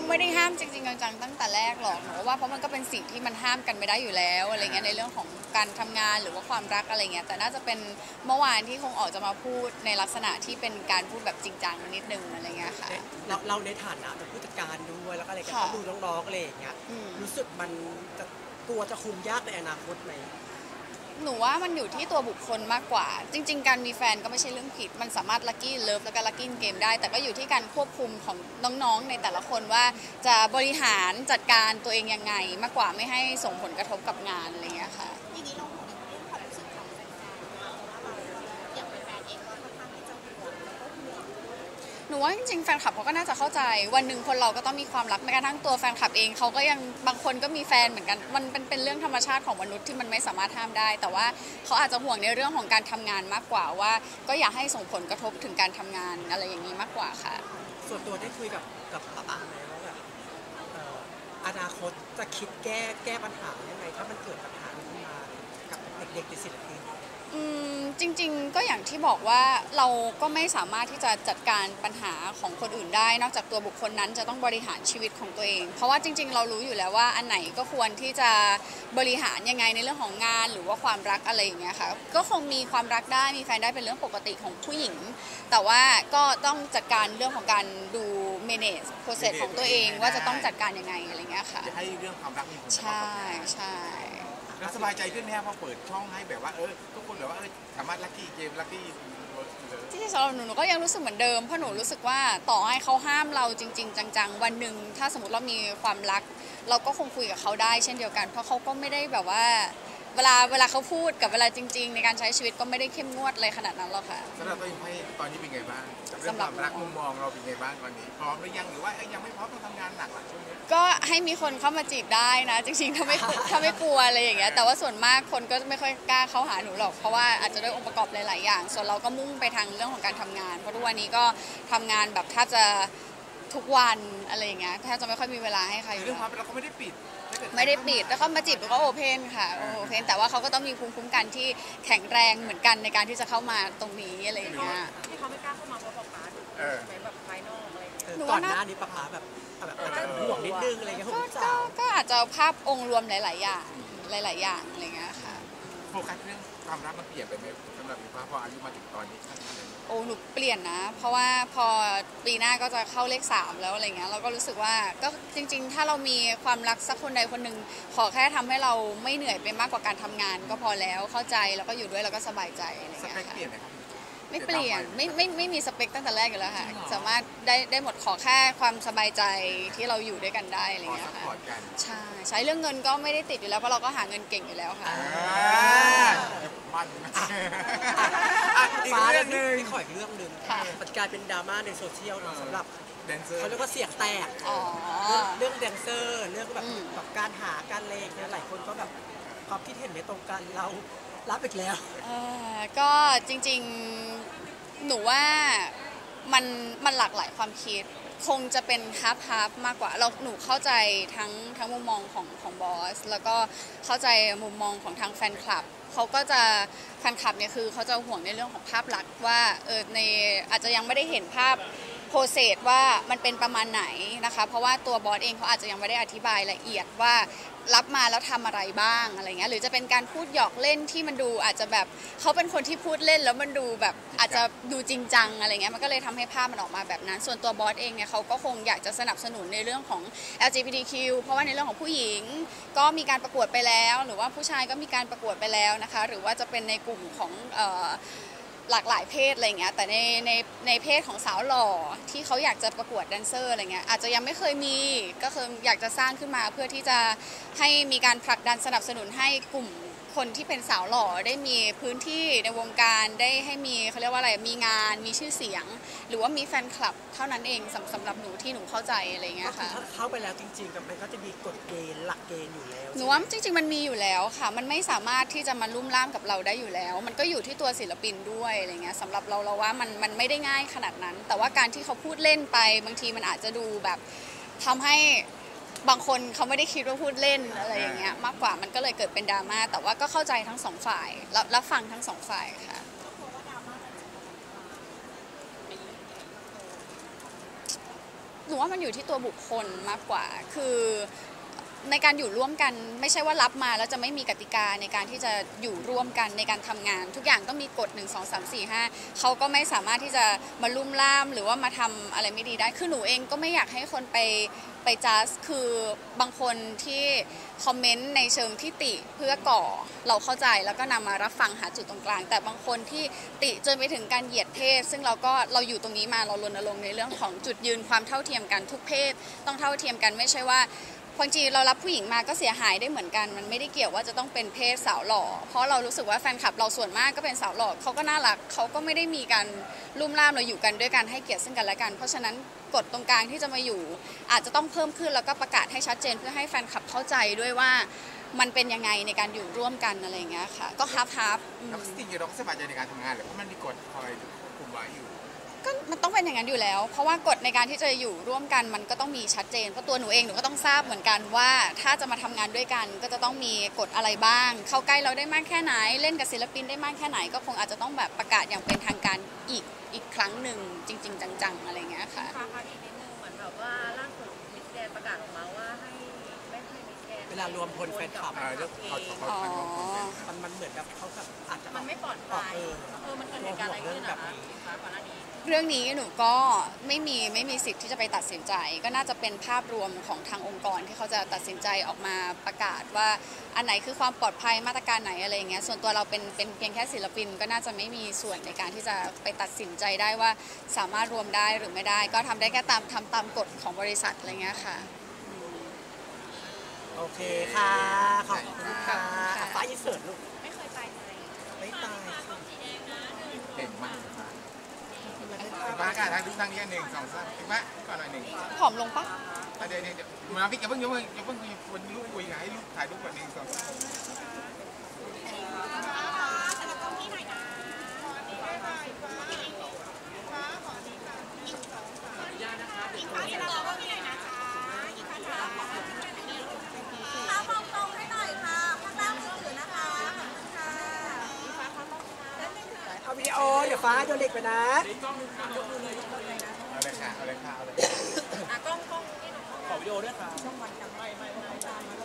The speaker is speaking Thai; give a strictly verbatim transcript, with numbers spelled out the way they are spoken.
ไม่ได้ห้ามจริงๆจังๆตั้งแต่แรกหรอกหนูว่าเพราะมันก็เป็นสิ่งที่มันห้ามกันไม่ได้อยู่แล้วอะไรเงี้ยในเรื่องของการทำงานหรือว่าความรักอะไรเงี้ยแต่น่าจะเป็นเมื่อวานที่คงออกจะมาพูดในลักษณะที่เป็นการพูดแบบจริงจังนิดนึงอะไรเงี้ยค่ะเราเราในฐานะเป็นผู้จัดการด้วยแล้วก็อะไรกันก็ดูน้องๆอะไรอย่างเงี้ยรู้สึกมันจะตัวจะคุมยากในอนาคตไหมหนูว่ามันอยู่ที่ตัวบุคคลมากกว่าจริงๆการมีแฟนก็ไม่ใช่เรื่องผิดมันสามารถลัคกี้เลิฟแล้วก็ลัคกี้เกมได้แต่ก็อยู่ที่การควบคุมของน้องๆในแต่ละคนว่าจะบริหารจัดการตัวเองยังไงมากกว่าไม่ให้ส่งผลกระทบกับงานอะไรอย่างเงี้ยค่ะทีนี้เราพูดถึงเรื่องความรู้สึกของแฟนๆเพราะว่าเราอย่างแฟนๆเองก็ค่อนข้างที่จะห่วงแล้วก็ห่วงหนูว่าจริงๆแฟนคลับเขาก็น่าจะเข้าใจวันหนึ่งคนเราก็ต้องมีความรักแม้กระทั่งตัวแฟนคลับเองเขาก็ยังบางคนก็มีแฟนเหมือนกันมันเป็นเป็นเรื่องธรรมชาติของมนุษย์ที่มันไม่สามารถห้ามได้แต่ว่าเขาอาจจะห่วงในเรื่องของการทำงานมากกว่าว่าก็อยากให้ส่งผลกระทบถึงการทำงานอะไรอย่างนี้มากกว่าค่ะส่วนตัวได้คุยกับกับป้าป๋าไหมว่าแบบอนาคตจะคิดแก้แก้ปัญหายังไงถ้ามันเกิดปัญหาขึ้นมากับเด็กๆในศิลปินอืมจริงๆก็อย่างที่บอกว่าเราก็ไม่สามารถที่จะจัดการปัญหาของคนอื่นได้นอกจากตัวบุคคลนั้นจะต้องบริหารชีวิตของตัวเองเพราะว่าจริงๆเรารู้อยู่แล้วว่าอันไหนก็ควรที่จะบริหารยังไงในเรื่องของงานหรือว่าความรักอะไรอย่างเงี้ยค่ะก็คงมีความรักได้มีแฟนได้เป็นเรื่องปกติของผู้หญิงแต่ว่าก็ต้องจัดการเรื่องของการดู manage process ของตัวเองว่าจะต้องจัดการยังไงอะไรเงี้ยค่ะจะให้เรื่องความรักมีผลใช่ใช่แล้วสบายใจขึ้นแน่พอเปิดช่องให้แบบว่าเออทุกคนแบบว่าเออสามารถลัคกี้เกมลัคกี้ที่สำหรับหนูหนูก็ยังรู้สึกเหมือนเดิมเพราะหนูรู้สึกว่าต่อให้เขาห้ามเราจริงๆจังๆวันหนึ่งถ้าสมมติเรามีความรักเราก็คงคุยกับเขาได้เช่นเดียวกันเพราะเขาก็ไม่ได้แบบว่าเวลาเวลาเขาพูดกับเวลาจริงๆในการใช้ชีวิตก็ไม่ได้เข้มงวดอะไรขนาดนั้นหรอกค่ะสำหรับตัวเองให้ตอนนี้เป็นไงบ้างเรื่องความรักมุมมองเราเป็นไงบ้างตอนนี้พร้อมหรือยังหรือว่ายังไม่พร้อมต้องทำงานหนักหลังช่วงนี้ก็ให้มีคนเข้ามาจีบได้นะจริงๆถ้าไม่ถ้าไม่กลัวอะไรอย่างเงี้ยแต่ว่าส่วนมากคนก็ไม่ค่อยกล้าเข้าหาหนูหรอกเพราะว่าอาจจะด้วยองค์ประกอบหลายๆอย่างส่วนเราก็มุ่งไปทางเรื่องของการทำงานเพราะทุกวันนี้ก็ทำงานแบบถ้าจะทุกวันอะไรอย่างเงี้ยถ้าจะไม่ค่อยมีเวลาให้ใครเรื่องความรักเขาไม่ได้ปิดไม่ได้ปิดแล้วเขามาจีบก็โอเพนค่ะโอเพนแต่ว่าเขาก็ต้องมีภูมิคุ้มกันที่แข็งแรงเหมือนกันในการที่จะเข้ามาตรงนี้อะไรอย่างเงี้ยที่เขาไม่กล้าเข้ามาเพราะป๊าป๊าดูแบบภายนอกอะไรก่อนหน้านี้ป๊าป๊าแบบแบบห่วงนิดนึงอะไรเงี้ยคุณสาวก็อาจจะภาพองค์รวมหลายๆอย่างหลายๆอย่างอะไรเงี้ยค่ะโฟกัสเรื่องความรักมันเปลี่ยนไปไหมสำหรับพี่ฟ้าพออายุมาถึงตอนนี้โอ้หนูเปลี่ยนนะเพราะว่าพอปีหน้าก็จะเข้าเลขสามแล้วอะไรเงี้ยเราก็รู้สึกว่าก็จริงๆถ้าเรามีความรักสักคนใดคนหนึ่งขอแค่ทำให้เราไม่เหนื่อยไปมากกว่าการทำงานก็พอแล้วเข้าใจแล้วก็อยู่ด้วยแล้วก็สบายใจอะไรเงี้ยค่ะไม่เปลี่ยนไม่ไม่ไม่มีสเปคตั้งแต่แรกอยู่แล้วค่ะสามารถได้ได้หมดขอแค่ความสบายใจที่เราอยู่ด้วยกันได้อะไรเงี้ยค่ะใช่ใช้เรื่องเงินก็ไม่ได้ติดอยู่แล้วเพราะเราก็หาเงินเก่งอยู่แล้วค่ะมันฟ้าเรื่องนึงขออีกเรื่องหนึ่งมันกลายเป็นดราม่าในโซเชียลสำหรับเขาเรียกว่าเสียงแตกเรื่องแดนเซอร์เรื่องแบบแบบการหาการเลงเนี่ยหลายคนก็แบบความคิดเห็นไม่ตรงกันเรารับอีกแล้วก็จริงๆหนูว่ามันมันหลากหลายความคิดคงจะเป็นฮาร์ฟฮาร์ฟมากกว่าเราหนูเข้าใจทั้งทั้งมุมมองของของบอสแล้วก็เข้าใจมุมมองของทางแฟนคลับเขาก็จะแฟนคลับเนี่ยคือเขาจะห่วงในเรื่องของภาพลักษณ์ว่าเออในอาจจะยังไม่ได้เห็นภาพโปรเซสว่ามันเป็นประมาณไหนนะคะเพราะว่าตัวบอสเองเขาอาจจะยังไม่ได้อธิบายละเอียดว่ารับมาแล้วทำอะไรบ้างอะไรเงี้ยหรือจะเป็นการพูดหยอกเล่นที่มันดูอาจจะแบบเขาเป็นคนที่พูดเล่นแล้วมันดูแบบอาจจะดูจริงจังอะไรเงี้ยมันก็เลยทำให้ภาพมันออกมาแบบนั้นส่วนตัวบอสเองเนี่ยเขาก็คงอยากจะสนับสนุนในเรื่องของ แอล จี บี ที คิว เพราะว่าในเรื่องของผู้หญิงก็มีการประกวดไปแล้วหรือว่าผู้ชายก็มีการประกวดไปแล้วนะคะหรือว่าจะเป็นในกลุ่มของเอ่อหลากหลายเพศอะไรเงี้ยแต่ในในในเพศของสาวหล่อที่เขาอยากจะประกวดแดนเซอร์อะไรเงี้ยอาจจะยังไม่เคยมีก็คืออยากจะสร้างขึ้นมาเพื่อที่จะให้มีการผลักดันสนับสนุนให้กลุ่มคนที่เป็นสาวหล่อได้มีพื้นที่ในวงการได้ให้มีเขาเรียกว่าอะไรมีงานมีชื่อเสียงหรือว่ามีแฟนคลับเท่านั้นเองสำสำหรับหนูที่หนูเข้าใจอะไรเงี้ยค่ะถ้าเข้าไปแล้วจริงๆมันก็จะมีกฎเกณฑ์หลักเกณฑ์อยู่แล้วหนูว่าจริงๆมันมีอยู่แล้วค่ะมันไม่สามารถที่จะมาลุ่มล่ามกับเราได้อยู่แล้วมันก็อยู่ที่ตัวศิลปินด้วยอะไรเงี้ยสำหรับเราเราว่ามันมันไม่ได้ง่ายขนาดนั้นแต่ว่าการที่เขาพูดเล่นไปบางทีมันอาจจะดูแบบทำให้บางคนเขาไม่ได้คิดว่าพูดเล่นอะไรอย่างเงี้ยมากกว่ามันก็เลยเกิดเป็นดราม่าแต่ว่าก็เข้าใจทั้งสองฝ่ายรับฟังทั้งสองฝ่ายค่ะหนูว่ามันอยู่ที่ตัวบุคคลมากกว่าคือในการอยู่ร่วมกันไม่ใช่ว่ารับมาแล้วจะไม่มีกติกาในการที่จะอยู่ร่วมกันในการทำงานทุกอย่างต้องมีกฎหนึ่ง สอง สาม สี่ ห้าเขาก็ไม่สามารถที่จะมาลุ่มล่ามหรือว่ามาทำอะไรไม่ดีได้คือหนูเองก็ไม่อยากให้คนไปไปจัดคือบางคนที่คอมเมนต์ในเชิงที่ติเพื่อก่อเราเข้าใจแล้วก็นำมารับฟังหาจุดตรงกลางแต่บางคนที่ติจนไปถึงการเหยียดเพศซึ่งเราก็เราอยู่ตรงนี้มาเรารณรงค์ในเรื่องของจุดยืนความเท่าเทียมกันทุกเพศต้องเท่าเทียมกันไม่ใช่ว่าบางทีเรารับผู้หญิงมาก็เสียหายได้เหมือนกันมันไม่ได้เกี่ยวว่าจะต้องเป็นเพศสาวหล่อเพราะเรารู้สึกว่าแฟนคลับเราส่วนมากก็เป็นสาวหล่อเขาก็น่ารักเขาก็ไม่ได้มีการลุ่มล่ามเราอยู่กันด้วยกันให้เกียรติซึ่งกันและกันเพราะฉะนั้นกฎตรงกลางที่จะมาอยู่อาจจะต้องเพิ่มขึ้นแล้วก็ประกาศให้ชัดเจนเพื่อให้แฟนคลับเข้าใจด้วยว่ามันเป็นยังไงในการอยู่ร่วมกันอะไรอย่างเงี้ยค่ะก็ฮับฮับแล้วจริงๆเราก็สบายใจในการทำงานเลยเพราะมันมีกฎคอยควบคุมไว้อยู่ก็มันต้องเป็นอย่างนั้นอยู่แล้วเพราะว่ากฎในการที่จะอยู่ร่วมกันมันก็ต้องมีชัดเจนเพราะตัวหนูเองหนูก็ต้องทราบเหมือนกันว่าถ้าจะมาทำงานด้วยกันก็จะต้องมีกฎอะไรบ้างเข้าใกล้เราได้มากแค่ไหนเล่นกับศิลปินได้มากแค่ไหนก็คงอาจจะต้องแบบประกาศอย่างเป็นทางการอีกอีกครั้งหนึ่งจริงๆจังๆอะไรเงี้ยค่ะค่ะค่ะอีกนิดนึงเหมือนแบบว่าล่าสุดมิสแกรนด์ประกาศออกมาว่าให้ไม่ให้มิสแกรนด์เวลารวมพลแฟนคลับเรื่องเขาเขามันมันเหมือนกับเขาแบบอาจจะมันไม่ปลอดภัยเออมันเกิดเหตุการณ์อะไรขึ้นนะคะก่อนหน้านี้เรื่องนี้หนูก็ไม่มีไม่มีสิทธิ์ที่จะไปตัดสินใจก็น่าจะเป็นภาพรวมของทางองค์กรที่เขาจะตัดสินใจออกมาประกาศว่าอันไหนคือความปลอดภัยมาตรการไหนอะไรอย่างเงี้ยส่วนตัวเราเป็นเป็นเพียงแค่ศิลปินก็น่าจะไม่มีส่วนในการที่จะไปตัดสินใจได้ว่าสามารถรวมได้หรือไม่ได้ก็ทำได้แค่ตามทำตามกฎของบริษัทอะไรเงี้ยค่ะโอเคค่ะขอบคุณค่ะฟ้าอินเสิร์ตลูกไม่เคยตายใจไม่ตายเก่งมากฟ้ากาทางทุกทางนี้หนึ่งสองสามถึงไหมก่อนหน่อยหนึ่งผอมลงปะเดี๋ยวเดี๋ยวมาพี่อย่าเพิ่งอย่าเพิ่งอย่าเพิ่งคุยลูกคุยให้ลูกถ่ายรูปก่อนหนึ่งสองสามเอาวิดีโอเดี๋ยวฟ้าโดนเด็กไปนะเอาเลยค่ะเอาเลยค่ะเอาเลยกล้องกล้องนี่หนูขอวิดีโอด้วยค่ะช่องวันจำไม่ไม่ไม่